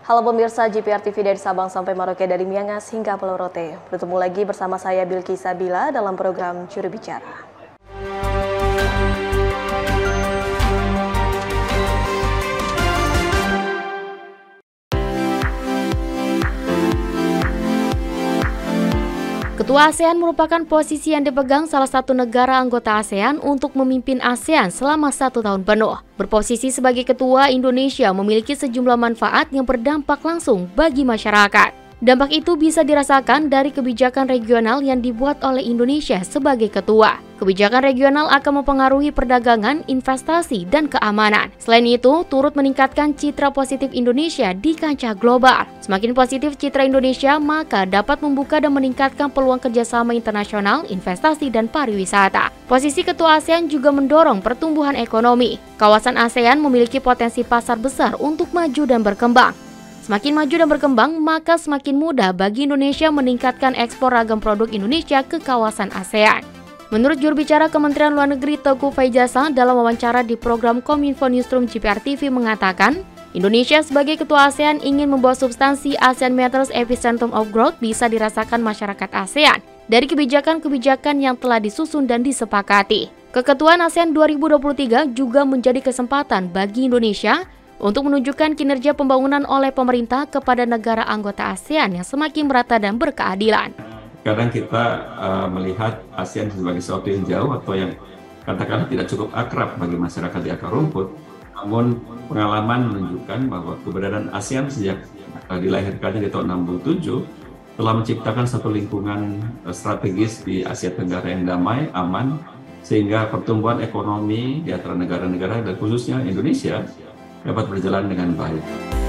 Halo pemirsa GPR TV dari Sabang sampai Merauke, dari Miangas hingga Pulau Rote. Bertemu lagi bersama saya Bilky Sabila dalam program Juru Bicara. Ketua ASEAN merupakan posisi yang dipegang salah satu negara anggota ASEAN untuk memimpin ASEAN selama 1 tahun penuh. Berposisi sebagai ketua, Indonesia memiliki sejumlah manfaat yang berdampak langsung bagi masyarakat. Dampak itu bisa dirasakan dari kebijakan regional yang dibuat oleh Indonesia sebagai ketua. Kebijakan regional akan mempengaruhi perdagangan, investasi, dan keamanan. Selain itu, turut meningkatkan citra positif Indonesia di kancah global. Semakin positif citra Indonesia, maka dapat membuka dan meningkatkan peluang kerjasama internasional, investasi, dan pariwisata. Posisi ketua ASEAN juga mendorong pertumbuhan ekonomi. Kawasan ASEAN memiliki potensi pasar besar untuk maju dan berkembang. Semakin maju dan berkembang, maka semakin mudah bagi Indonesia meningkatkan ekspor ragam produk Indonesia ke kawasan ASEAN. Menurut juru bicara Kementerian Luar Negeri Teuku Faizasyah dalam wawancara di program Kominfo Newsroom GPR TV mengatakan, Indonesia sebagai ketua ASEAN ingin membawa substansi ASEAN Matters Epicentrum of Growth bisa dirasakan masyarakat ASEAN dari kebijakan-kebijakan yang telah disusun dan disepakati. Keketuaan ASEAN 2023 juga menjadi kesempatan bagi Indonesia untuk menunjukkan kinerja pembangunan oleh pemerintah kepada negara anggota ASEAN yang semakin merata dan berkeadilan. Kadang kita melihat ASEAN sebagai sesuatu yang jauh atau yang katakanlah tidak cukup akrab bagi masyarakat di akar rumput. Namun pengalaman menunjukkan bahwa keberadaan ASEAN sejak dilahirkannya di tahun 67 telah menciptakan satu lingkungan strategis di Asia Tenggara yang damai, aman, sehingga pertumbuhan ekonomi di antara negara-negara dan khususnya Indonesia dapat berjalan dengan baik.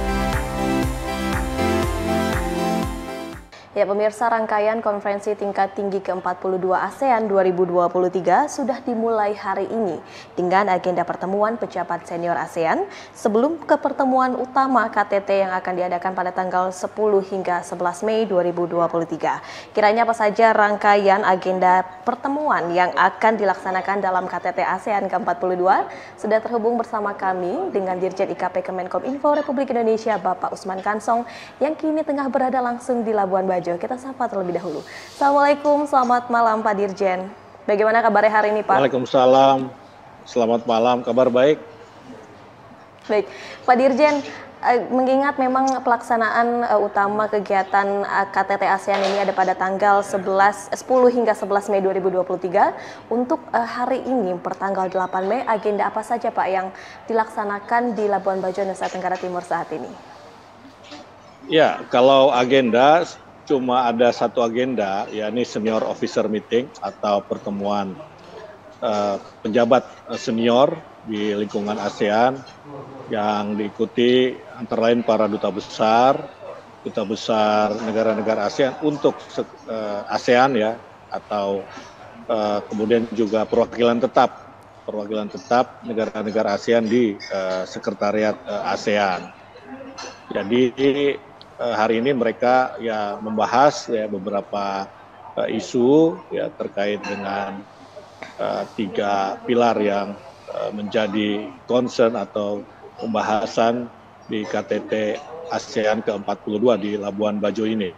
Ya pemirsa, rangkaian konferensi tingkat tinggi ke-42 ASEAN 2023 sudah dimulai hari ini dengan agenda pertemuan pejabat senior ASEAN sebelum ke pertemuan utama KTT yang akan diadakan pada tanggal 10 hingga 11 Mei 2023. Kiranya apa saja rangkaian agenda pertemuan yang akan dilaksanakan dalam KTT ASEAN ke-42? Sudah terhubung bersama kami dengan Dirjen IKP Kemenkominfo Republik Indonesia Bapak Usman Kansong yang kini tengah berada langsung di Labuan Bajo. Kita sapa terlebih dahulu. Assalamualaikum, selamat malam Pak Dirjen. Bagaimana kabarnya hari ini Pak? Waalaikumsalam, selamat malam, kabar baik. Baik, Pak Dirjen, mengingat memang pelaksanaan utama kegiatan KTT ASEAN ini ada pada tanggal 10 hingga 11 Mei 2023. Untuk hari ini, pertanggal 8 Mei, agenda apa saja Pak yang dilaksanakan di Labuan Bajo, Nusa Tenggara Timur saat ini? Ya, kalau agenda cuma ada satu agenda, yakni senior officer meeting atau pertemuan penjabat senior di lingkungan ASEAN yang diikuti antara lain para duta besar negara-negara ASEAN untuk ASEAN ya, atau kemudian juga perwakilan tetap negara-negara ASEAN di sekretariat ASEAN. Jadi hari ini mereka ya membahas ya beberapa isu ya terkait dengan 3 pilar yang menjadi concern atau pembahasan di KTT ASEAN ke-42 di Labuan Bajo ini.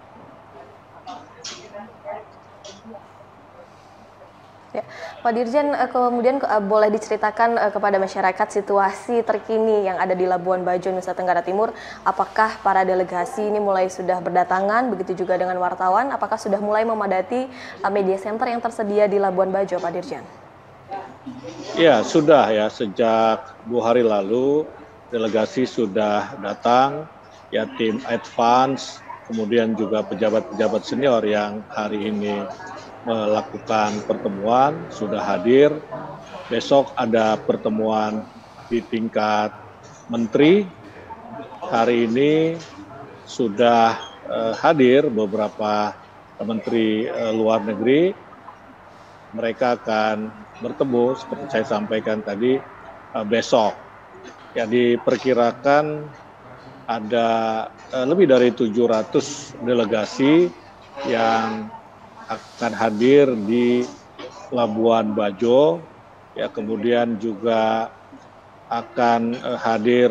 Ya, Pak Dirjen, kemudian boleh diceritakan kepada masyarakat situasi terkini yang ada di Labuan Bajo, Nusa Tenggara Timur. Apakah para delegasi ini mulai sudah berdatangan, begitu juga dengan wartawan? Apakah sudah mulai memadati media center yang tersedia di Labuan Bajo, Pak Dirjen? Ya, sudah ya, sejak 2 hari lalu delegasi sudah datang, ya tim advance, kemudian juga pejabat-pejabat senior yang hari ini melakukan pertemuan sudah hadir. Besok ada pertemuan di tingkat menteri. Hari ini sudah hadir beberapa menteri luar negeri. Mereka akan bertemu seperti saya sampaikan tadi besok. Ya, diperkirakan ada lebih dari 700 delegasi yang akan hadir di Labuan Bajo, ya kemudian juga akan hadir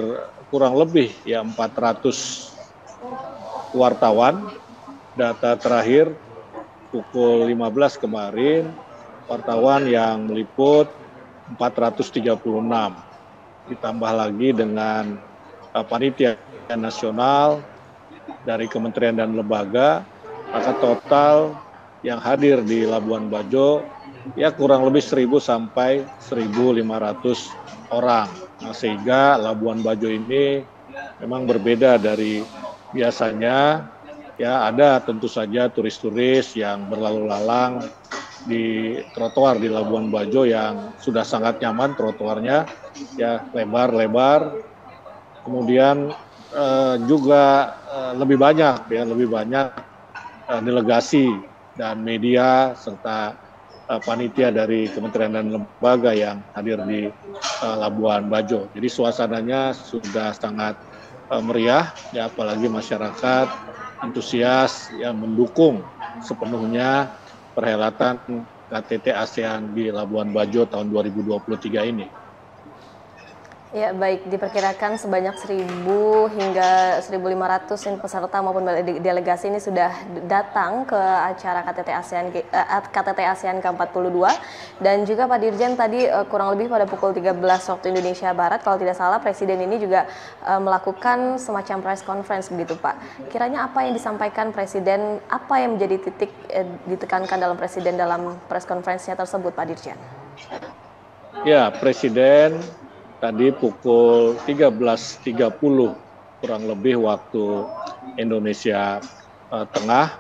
kurang lebih ya 400 wartawan. Data terakhir pukul 15 kemarin, wartawan yang meliput 436. Ditambah lagi dengan panitia nasional dari kementerian dan lembaga, maka total yang hadir di Labuan Bajo ya kurang lebih 1.000 sampai 1.500 orang. Nah, sehingga Labuan Bajo ini memang berbeda dari biasanya. Ya, ada tentu saja turis-turis yang berlalu lalang di trotoar di Labuan Bajo yang sudah sangat nyaman trotoarnya, ya lebar-lebar. Kemudian juga lebih banyak delegasi dan media serta panitia dari kementerian dan lembaga yang hadir di Labuan Bajo. Jadi suasananya sudah sangat meriah, ya apalagi masyarakat antusias yang mendukung sepenuhnya perhelatan KTT ASEAN di Labuan Bajo tahun 2023 ini. Ya, baik, diperkirakan sebanyak 1.000 hingga 1.500 peserta maupun delegasi ini sudah datang ke acara KTT ASEAN ke-42. Dan juga Pak Dirjen tadi kurang lebih pada pukul 13 waktu Indonesia Barat, kalau tidak salah Presiden ini juga melakukan semacam press conference begitu Pak. Kiranya apa yang disampaikan Presiden, apa yang menjadi titik ditekankan dalam Presiden dalam press conference-nya tersebut Pak Dirjen? Ya, Presiden tadi pukul 13.30 kurang lebih waktu Indonesia Tengah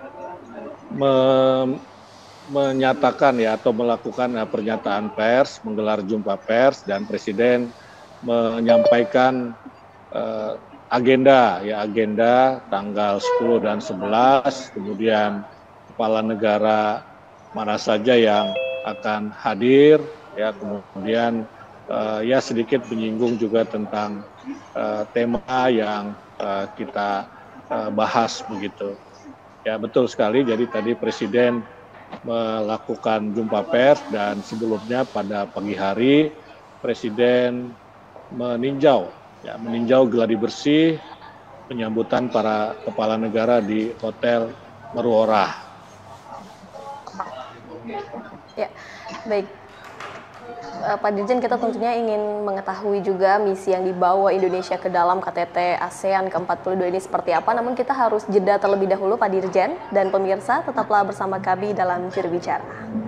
menyatakan ya atau melakukan pernyataan pers, menggelar jumpa pers, dan Presiden menyampaikan agenda tanggal 10 dan 11, kemudian kepala negara mana saja yang akan hadir, ya kemudian ya sedikit menyinggung juga tentang tema yang kita bahas begitu. Ya betul sekali, jadi tadi Presiden melakukan jumpa pers dan sebelumnya pada pagi hari Presiden meninjau geladi bersih penyambutan para kepala negara di Hotel Meruora. Ya, baik. Pak Dirjen, kita tentunya ingin mengetahui juga misi yang dibawa Indonesia ke dalam KTT ASEAN ke-42 ini seperti apa, namun kita harus jeda terlebih dahulu Pak Dirjen, dan pemirsa tetaplah bersama kami dalam Juru Bicara.